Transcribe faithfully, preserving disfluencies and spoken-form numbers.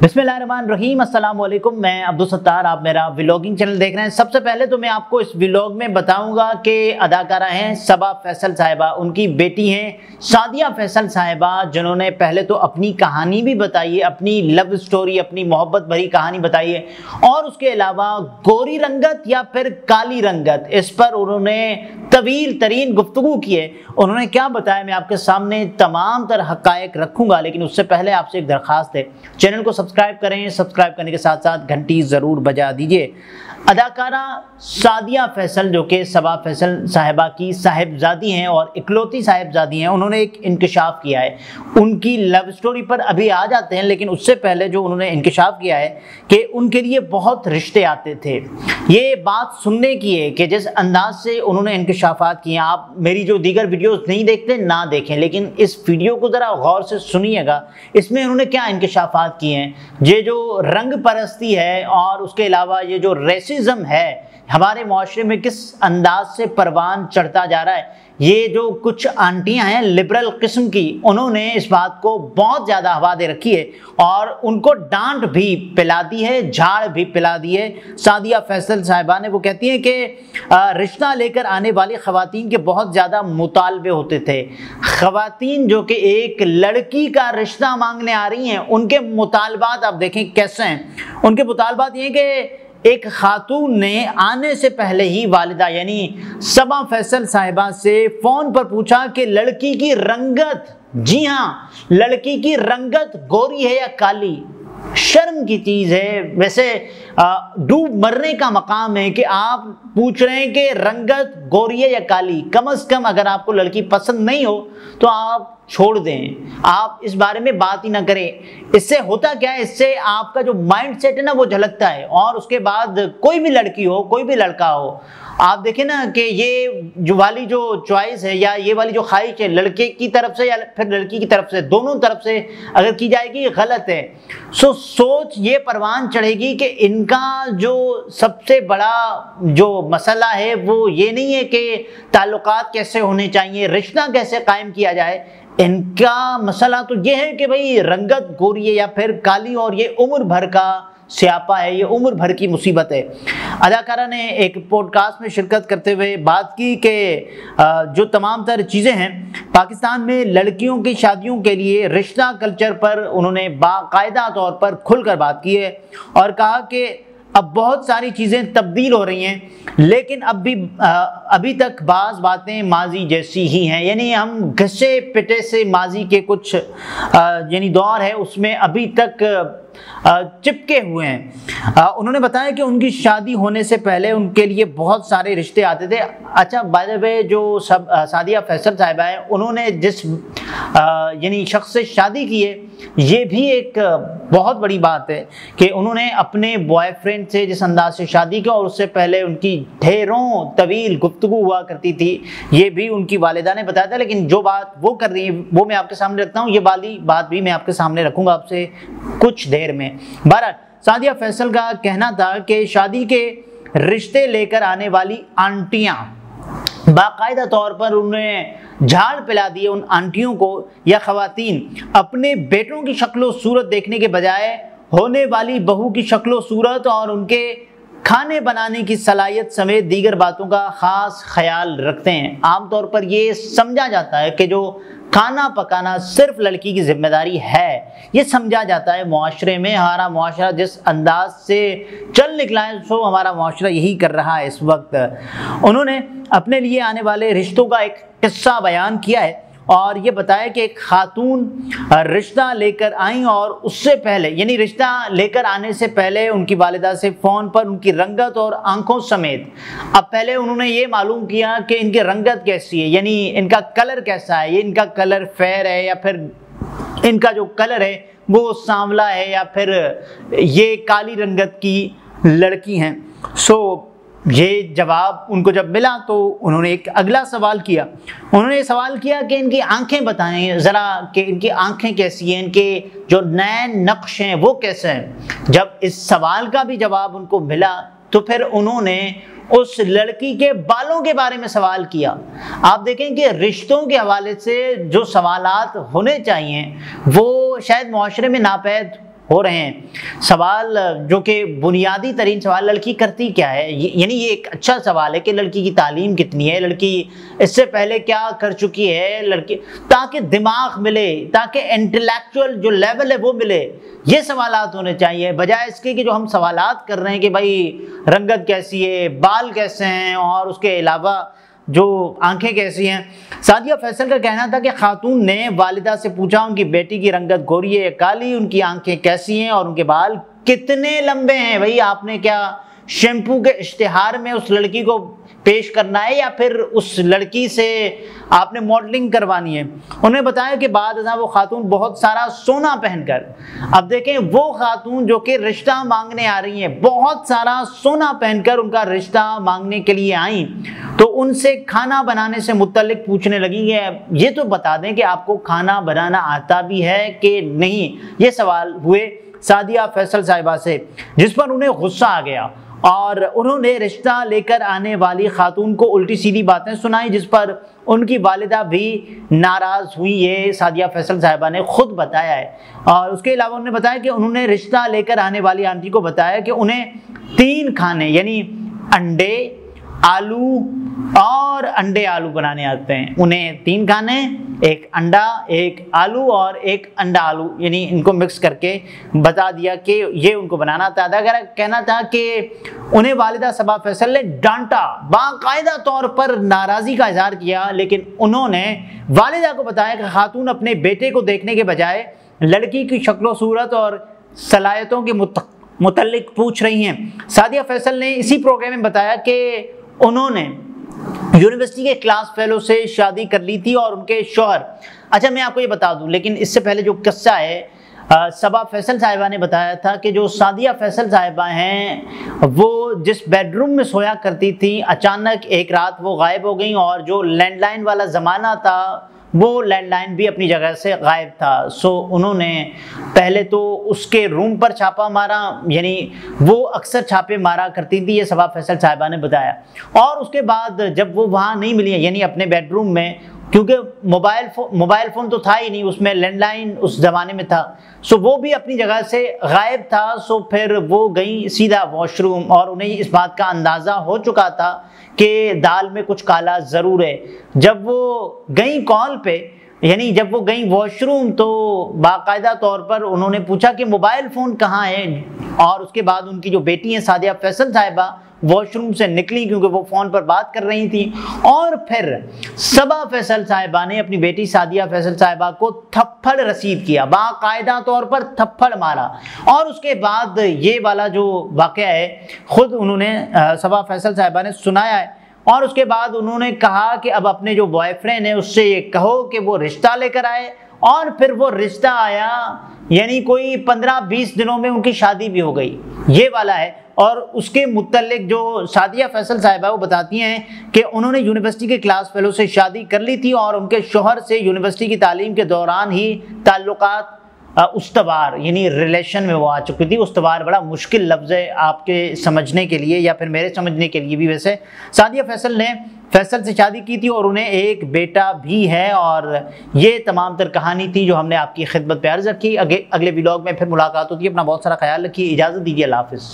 बिस्मिल्लाहिर्रहमानिर्रहीम, अस्सलाम वालेकुम। मैं अब्दुल सत्तार, आप मेरा व्लॉगिंग चैनल देख रहे हैं। सबसे पहले तो मैं आपको इस व्लॉग में बताऊंगा कि अदाकारा हैं सबा फैसल साहिबा, उनकी बेटी हैं सादिया फैसल साहिबा, जिन्होंने पहले तो अपनी कहानी भी बताई है, अपनी लव स्टोरी, अपनी मोहब्बत भरी कहानी बताई है, और उसके अलावा गोरी रंगत या फिर काली रंगत, इस पर उन्होंने तवील तरीन गुफ्तगू की है। उन्होंने क्या बताया मैं आपके सामने तमाम तर हक़ाइक़ रखूंगा, लेकिन उससे पहले आपसे एक दरख्वास्त है, चैनल को सब्सक्राइब करें, सब्सक्राइब करने के साथ साथ घंटी ज़रूर बजा दीजिए। अदाकारा सादिया फैसल, जो कि सबा फैसल साहिबा की साहिबजादी हैं और इकलौती साहिबजादी हैं, उन्होंने एक इंकशाफ किया है। उनकी लव स्टोरी पर अभी आ जाते हैं, लेकिन उससे पहले जो उन्होंने इंकशाफ किया है कि उनके लिए बहुत रिश्ते आते थे। ये बात सुनने की है कि जिस अंदाज से उन्होंने इंकशाफात किए, आप मेरी जो दीगर वीडियोस नहीं देखते ना देखें, लेकिन इस वीडियो को ज़रा गौर से सुनिएगा। इसमें उन्होंने क्या इंकशाफात किए हैं, ये जो रंग परस्ती है और उसके अलावा ये जो रेसिज्म है हमारे माशरे में किस अंदाज से परवान चढ़ता जा रहा है। ये जो कुछ आंटियां हैं लिबरल किस्म की, उन्होंने इस बात को बहुत ज़्यादा हवा दे रखी है और उनको डांट भी पिला दी है, झाड़ भी पिला दी है। सादिया फैसल साहिबा ने, वो कहती हैं कि रिश्ता लेकर आने वाली ख़वातीन के बहुत ज़्यादा मुतालबे होते थे। ख़वातीन जो कि एक लड़की का रिश्ता मांगने आ रही हैं, उनके मुतालबात आप देखें कैसे हैं। उनके मुतालबात ये कि एक खातून ने आने से पहले ही वालिदा यानी सबा फैसल साहिबा से फ़ोन पर पूछा कि लड़की की रंगत, जी हाँ, लड़की की रंगत गोरी है या काली। शर्म की चीज़ है। वैसे डूब मरने का मकाम है कि आप पूछ रहे हैं कि रंगत गोरी है या काली। कम अज़ कम अगर आपको लड़की पसंद नहीं हो तो आप छोड़ दें, आप इस बारे में बात ही ना करें। इससे होता क्या है, इससे आपका जो माइंड सेट है ना वो झलकता है, और उसके बाद कोई भी लड़की हो, कोई भी लड़का हो, आप देखें ना कि ये जो वाली जो चॉइस है या ये वाली जो ख्वाहिश है लड़के की तरफ से या फिर लड़की की तरफ से, दोनों तरफ से अगर की जाएगी गलत है। सो सोच ये परवान चढ़ेगी कि इनका जो सबसे बड़ा जो मसला है वो ये नहीं है कि ताल्लुकात कैसे होने चाहिए, रिश्ता कैसे कायम किया जाए। इनका मसला तो ये है कि भाई रंगत गोरी है या फिर काली, और ये उम्र भर का स्यापा है, ये उम्र भर की मुसीबत है। अदाकारा ने एक पॉडकास्ट में शिरकत करते हुए बात की कि जो तमाम तर चीज़ें हैं पाकिस्तान में लड़कियों की शादियों के लिए रिश्ता कल्चर पर उन्होंने बाकायदा तौर पर खुलकर बात की है, और कहा कि अब बहुत सारी चीज़ें तब्दील हो रही हैं, लेकिन अब भी आ, अभी तक बाज़ बातें माजी जैसी ही हैं। यानी हम घसे पिटे से माजी के कुछ यानी दौर है उसमें अभी तक चिपके हुए हैं। आ, उन्होंने बताया कि उनकी शादी होने से पहले उनके लिए बहुत सारे रिश्ते आते थे। अच्छा, बाय द वे, जो सब सादिया फैसल साहिबा है, उन्होंने जिस यानी शख्स से शादी की है, ये भी एक बहुत बड़ी बात है कि उन्होंने अपने बॉयफ्रेंड से जिस अंदाज से शादी की, और उससे पहले उनकी ढेरों तवील गुफ्तगू हुआ करती थी, ये भी उनकी वालिदा ने बताया था। लेकिन जो बात वो कर रही है वो मैं आपके सामने रखता हूँ, ये वाली बात भी मैं आपके सामने रखूँगा आपसे कुछ देर में। बहरहाल सादिया फैसल का कहना था कि शादी के रिश्ते लेकर आने वाली आंटियां बाकायदा तौर पर उन्हें झाड़ पिला दिए उन आंटियों को या खवातीन अपने बेटों की शक्लो सूरत देखने के बजाय होने वाली बहू की शक्लो सूरत और उनके खाने बनाने की सलाहियत समेत दीगर बातों का ख़ास ख्याल रखते हैं। आमतौर पर ये समझा जाता है कि जो खाना पकाना सिर्फ लड़की की जिम्मेदारी है, ये समझा जाता है मुआशरे में। हमारा मुआशरा जिस अंदाज से चल निकला है, सो हमारा मुआशरा यही कर रहा है इस वक्त। उन्होंने अपने लिए आने वाले रिश्तों का एक किस्सा बयान किया है और ये बताया कि एक खातून रिश्ता लेकर आई, और उससे पहले यानी रिश्ता लेकर आने से पहले उनकी वालिदा से फ़ोन पर उनकी रंगत और आंखों समेत, अब पहले उन्होंने ये मालूम किया कि इनकी रंगत कैसी है, यानी इनका कलर कैसा है, ये इनका कलर फेयर है या फिर इनका जो कलर है वो सांवला है या फिर ये काली रंगत की लड़की हैं। सो ये जवाब उनको जब मिला तो उन्होंने एक अगला सवाल किया। उन्होंने ये सवाल किया कि इनकी आंखें बताएं ज़रा कि इनकी आंखें कैसी हैं, इनके जो नैन नक्श हैं वो कैसे हैं। जब इस सवाल का भी जवाब उनको मिला तो फिर उन्होंने उस लड़की के बालों के बारे में सवाल किया। आप देखें कि रिश्तों के हवाले से जो सवालात होने चाहिए वो शायद मुआशरे में नापैद हो रहे हैं। सवाल जो कि बुनियादी तरीन सवाल, लड़की करती क्या है, यानी ये एक अच्छा सवाल है कि लड़की की तालीम कितनी है, लड़की इससे पहले क्या कर चुकी है, लड़की ताकि दिमाग मिले, ताकि इंटेलेक्चुअल जो लेवल है वो मिले। ये सवालात होने चाहिए, बजाय इसके कि जो हम सवालात कर रहे हैं कि भाई रंगत कैसी है, बाल कैसे हैं और उसके अलावा जो आंखें कैसी हैं। सादिया फैसल का कहना था कि खातून ने वालिदा से पूछा उनकी बेटी की रंगत गोरी है या काली, उनकी आंखें कैसी हैं और उनके बाल कितने लंबे हैं। भाई आपने क्या शैम्पू के इश्तिहार में उस लड़की को पेश करना है या फिर उस लड़की से आपने मॉडलिंग करवानी है। उन्होंने बताया कि बाद वो खातून बहुत सारा सोना पहनकर, अब देखें वो खातून जो कि रिश्ता मांगने आ रही हैं, बहुत सारा सोना पहनकर उनका रिश्ता मांगने के लिए आई, तो उनसे खाना बनाने से मुत्तलिक पूछने लगी कि ये तो बता दें कि आपको खाना बनाना आता भी है कि नहीं। ये सवाल हुए सादिया फैसल साहिबा से, जिस पर उन्हें गुस्सा आ गया और उन्होंने रिश्ता लेकर आने वाली खातून को उल्टी सीधी बातें सुनाई, जिस पर उनकी वालिदा भी नाराज़ हुई। ये सादिया फैसल साहिबा ने खुद बताया है। और उसके अलावा उन्होंने बताया कि उन्होंने रिश्ता लेकर आने वाली आंटी को बताया कि उन्हें तीन खाने यानी अंडे, आलू और अंडे आलू बनाने आते हैं। उन्हें तीन खाने, एक अंडा, एक आलू और एक अंडा आलू, यानी इनको मिक्स करके बता दिया कि ये उनको बनाना था। अगर कहना था कि उन्हें वालिदा सबा फैसल ने डांटा, बाकायदा तौर पर नाराज़गी का इजहार किया, लेकिन उन्होंने वालिदा को बताया कि खातून अपने बेटे को देखने के बजाय लड़की की शक्ल सूरत और सलाहियतों के मुतल्लिक पूछ रही हैं। सादिया फैसल ने इसी प्रोग्राम में बताया कि उन्होंने यूनिवर्सिटी के क्लास फेलो से शादी कर ली थी और उनके शौहर, अच्छा मैं आपको ये बता दूं, लेकिन इससे पहले जो किस्सा है, आ, सबा फैसल साहिबा ने बताया था कि जो सादिया फैसल साहिबा हैं वो जिस बेडरूम में सोया करती थी, अचानक एक रात वो गायब हो गई और जो लैंडलाइन वाला ज़माना था वो लैंडलाइन भी अपनी जगह से गायब था। सो उन्होंने पहले तो उसके रूम पर छापा मारा, यानी वो अक्सर छापे मारा करती थी, ये सबा फैसल साहिबा ने बताया। और उसके बाद जब वो वहाँ नहीं मिली, यानी अपने बेडरूम में, क्योंकि मोबाइल फोन मोबाइल फ़ोन तो था ही नहीं, उसमें लैंडलाइन उस ज़माने में था, सो वो भी अपनी जगह से गायब था। सो फिर वो गई सीधा वॉशरूम और उन्हें इस बात का अंदाज़ा हो चुका था कि दाल में कुछ काला ज़रूर है। जब वो गई कॉल पे, यानी जब वो गई वॉशरूम, तो बाकायदा तौर पर उन्होंने पूछा कि मोबाइल फ़ोन कहाँ है। और उसके बाद उनकी जो बेटी है सादिया फैसल साहिबा वॉशरूम से निकली क्योंकि वो फ़ोन पर बात कर रही थी। और फिर सबा फैसल साहिबा ने अपनी बेटी सादिया फैसल साहिबा को थप्पड़ रसीद किया, बाकायदा तौर पर थप्पड़ मारा। और उसके बाद ये वाला जो वाक़या है ख़ुद उन्होंने सबा फैसल साहिबा ने सुनाया है। और उसके बाद उन्होंने कहा कि अब अपने जो बॉयफ्रेंड है उससे ये कहो कि वो रिश्ता लेकर आए। और फिर वो रिश्ता आया, यानी कोई पंद्रह बीस दिनों में उनकी शादी भी हो गई, ये वाला है। और उसके मुत्तलिक जो सादिया फैसल साहिबा वो बताती हैं कि उन्होंने यूनिवर्सिटी के क्लास फेलो से शादी कर ली थी और उनके शौहर से यूनिवर्सिटी की तालीम के दौरान ही ताल्लुकात उस्तवार, यानी रिलेशन में वो आ चुकी थी। उस्तवार बड़ा मुश्किल लफ्ज़ है आपके समझने के लिए या फिर मेरे समझने के लिए भी। वैसे सादिया फैसल ने फैसल से शादी की थी और उन्हें एक बेटा भी है। और ये तमाम तर कहानी थी जो हमने आपकी खिदमत पे अर्ज़ रखी। अगले अगले व्लॉग में फिर मुलाकात होती है। अपना बहुत सारा ख्याल रखिए, इजाज़त दीजिए, अल्लाह हाफ़िज़।